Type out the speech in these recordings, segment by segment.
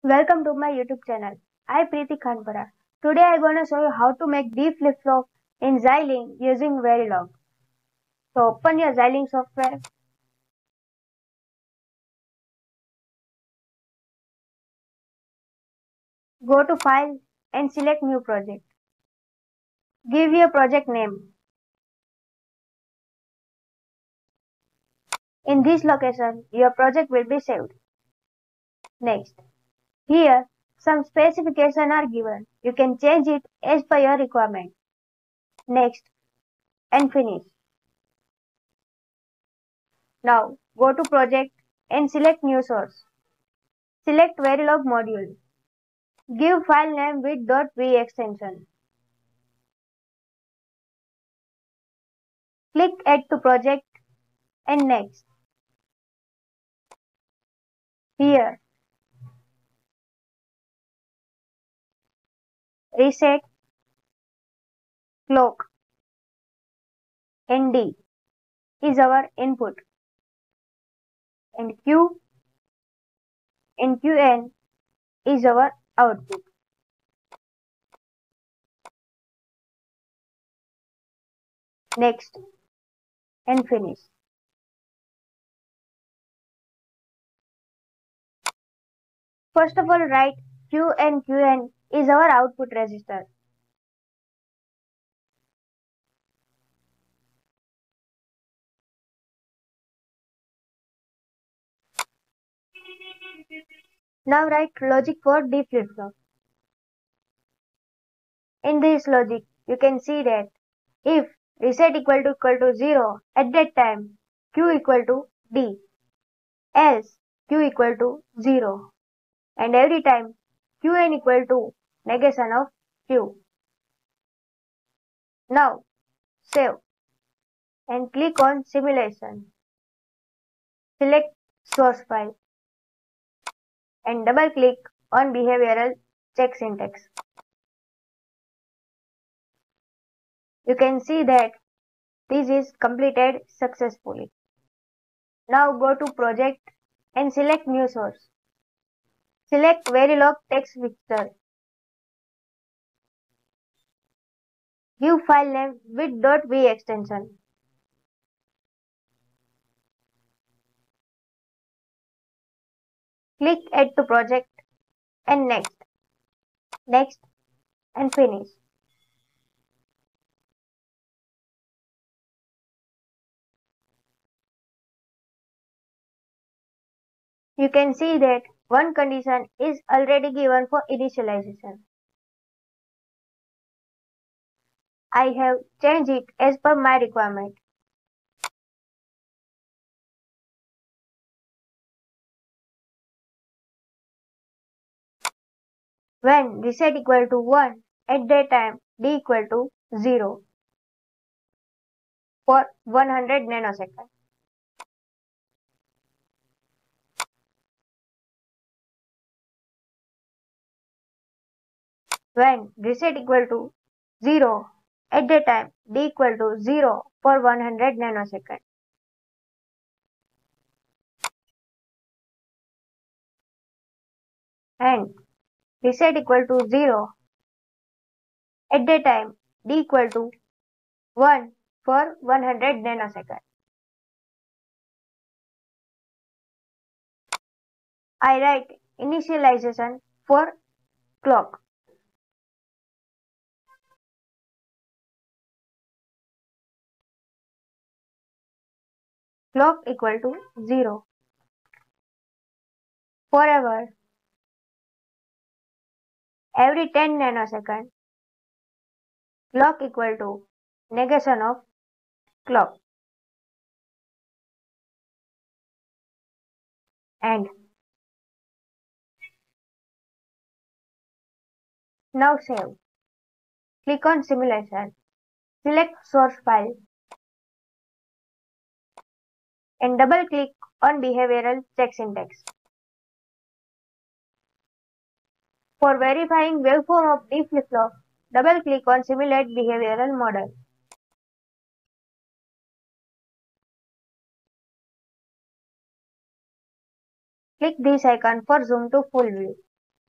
Welcome to my YouTube channel. I Preeti Khanpara. Today I gonna show you how to make D flip-flop in Xilinx using Verilog. So open your Xilinx software. Go to File and select New Project. Give your project name. In this location, your project will be saved. Next. Here, some specifications are given. You can change it as per your requirement. Next and finish. Now go to Project and select New Source. Select Verilog module. Give file name with .v extension. Click Add to Project and Next. Here, Reset, Clock, and D is our input, and Q and Qn is our output. Next and finish. First of all, write Q and Qn is our output register. Now write logic for D flip-flop. In this logic, you can see that if reset equal to 0 at that time, Q equal to D, else Q equal to 0, and every time Qn equal to negation of Q. Now save and click on simulation. Select source file and double click on behavioral check syntax. You can see that this is completed successfully. Now go to project and select new source. Select Verilog text fixer. Give file name with .v extension. Click Add to Project and Next and finish. You can see that one condition is already given for initialization. I have changed it as per my requirement. When reset equal to 1, at that time D equal to 0 for 100 nanoseconds. When reset equal to 0, at that time D equal to 0 for 100 nanoseconds. And reset equal to 0, at that time D equal to 1 for 100 nanoseconds. I write initialization for clock. Clock equal to 0. Forever, every 10 nanoseconds, clock equal to negation of clock. And now save. Click on simulation. Select source file and double click on behavioral check syntax. For verifying waveform of D flip-flop, double click on simulate behavioral model. Click this icon for zoom to full view.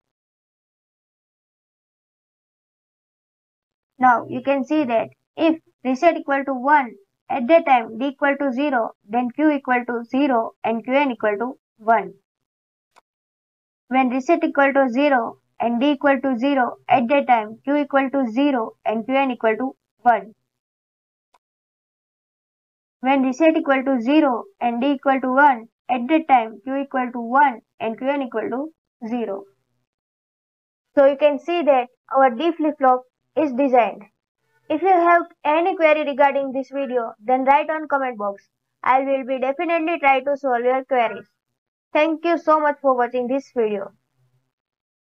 Now you can see that if reset equal to 1, at that time D equal to 0, then Q equal to 0 and Qn equal to 1. When reset equal to 0 and D equal to 0, at that time Q equal to 0 and Qn equal to 1. When reset equal to 0 and D equal to 1, at that time Q equal to 1 and Qn equal to 0. So you can see that our D flip-flop is designed. If you have any query regarding this video, then write on comment box. I will be definitely try to solve your queries. Thank you so much for watching this video.